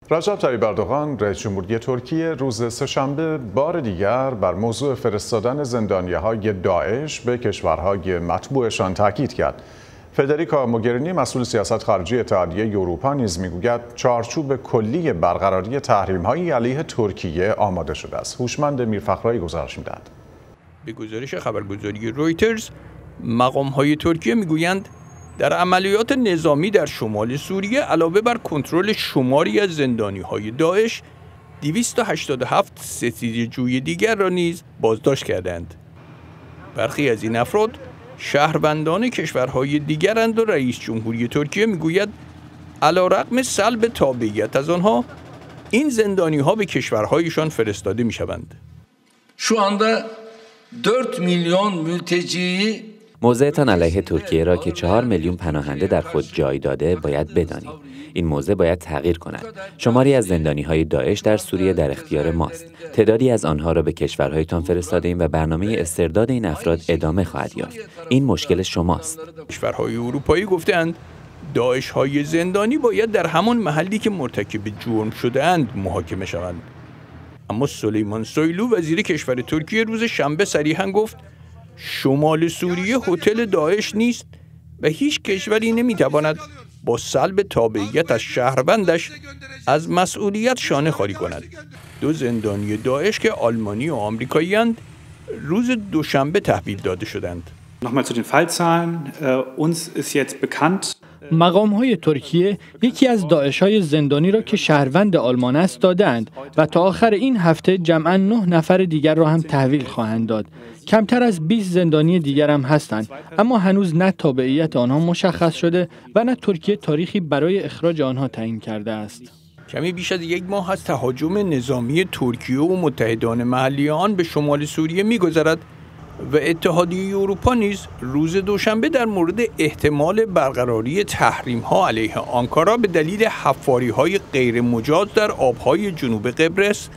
رجب طیب اردوغان رئیس جمهوری ترکیه روز سه‌شنبه بار دیگر بر موضوع فرستادن زندانی‌های داعش به کشورهای مطبوعشان تاکید کرد. فدریکا موگرینی مسئول سیاست خارجی اتحادیه اروپا نیز میگوید چارچوب کلی برقراری تحریم‌های علیه ترکیه آماده شده است. هوشمند میرفخرایی گزارش می‌دهد. به گزارش خبرگزاری رویترز، مقام‌های ترکیه میگویند در عملیات نظامی در شمال سوریه علاوه بر کنترل شماری از زندانی‌های داعش، 287 ستیزه‌جوی دیگر را نیز بازداشت کردند. برخی از این افراد شهروندان کشورهای دیگرند و رئیس جمهوری ترکیه میگوید علیرغم سلب تابعیت از آنها، این زندانی‌ها به کشورهایشان فرستاده می‌شوند. Şu anda 4 milyon mülteciyi موضعتان علیه ترکیه را که 4 میلیون پناهنده در خود جای داده باید بدانید. این موضع باید تغییر کند. شماری از زندانی‌های داعش در سوریه در اختیار ماست. تعدادی از آنها را به کشورهایتان فرستاده‌ایم و برنامه استرداد این افراد ادامه خواهد یافت. این مشکل شماست. کشورهای اروپایی گفتند داعش‌های زندانی باید در همان محلی که مرتکب جرم شده‌اند محاکمه شوند. اما سلیمان سویلو وزیر کشور ترکیه روز شنبه صریحاً گفت شمال سوریه هتل داعش نیست و هیچ کشوری نمیتواند با سلب تابعیت از شهروندش از مسئولیت شانه خالی کند. 2 زندانی داعش که آلمانی و آمریکایی اند روز دوشنبه تحویل داده شدند. Nochmal zu den Fallzahlen. Uns ist jetzt bekannt. مقام‌های ترکیه یکی از داعش‌های زندانی را که شهروند آلمان است دادند و تا آخر این هفته جمعاً 9 نفر دیگر را هم تحویل خواهند داد. کمتر از 20 زندانی دیگر هم هستند، اما هنوز نه تابعیت آنها مشخص شده و نه ترکیه تاریخی برای اخراج آنها تعیین کرده است. کمی بیش از 1 ماه از تهاجم نظامی ترکیه و متحدان محلی آن به شمال سوریه می‌گذرد و اتحادیه اروپا نیز روز دوشنبه در مورد احتمال برقراری تحریم‌ها علیه آنکارا به دلیل حفاری‌های غیر مجاز در آب‌های جنوب قبرس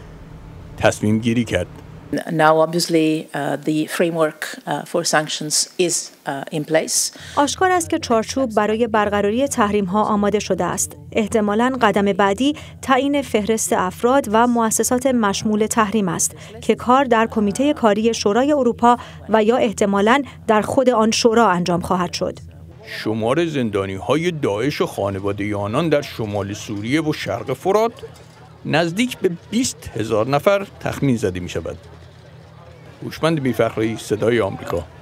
تصمیم گیری کرد. Now obviously the framework for sanctions is in place. آشکار است که چارچوب برای برقراری تحریم‌ها آماده شده است. احتمالاً قدم بعدی تعیین فهرست افراد و مؤسسات مشمول تحریم است که کار در کمیته کاری شورای اروپا و یا احتمالاً در خود آن شورا انجام خواهد شد. شمار زندانی‌های داعش و خانواده آنان در شمال سوریه و شرق فرات نزدیک به 20,000 نفر تخمین زده می‌شود. هوشمند میرفخرایی، صدای آمریکا.